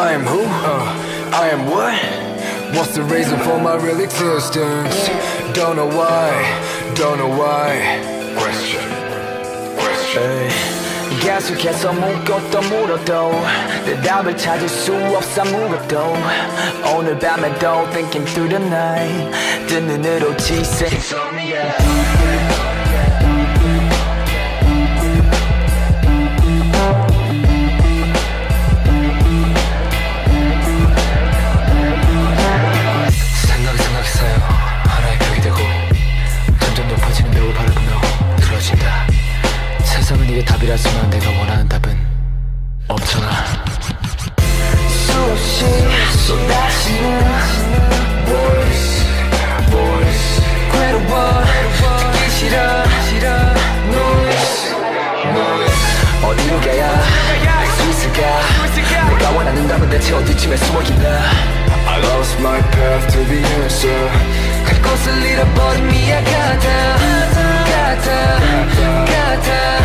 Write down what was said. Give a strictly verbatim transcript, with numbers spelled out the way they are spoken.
I am who? Uh, I am what? What's the reason for my real existence? Don't know why, don't know why. Question, question. 계속해서 묻고또 물어도 대답을 찾을 수 없어 아무것도 오늘 밤에도 thinking through the night 뜬 눈으로 지새 insomnia. 이게 답이라지만 내가 원하는 답은 없잖아. 수없이 쏟아지는 voice, voice. 괴로워 듣기 싫어 noise, noise. 어디로 가야 알 수 있을까? 내가 원하는 답은 대체 어디쯤에 숨어있나? I lost my path to the answer. 그곳을 잃어버린 미약하다 같아 같아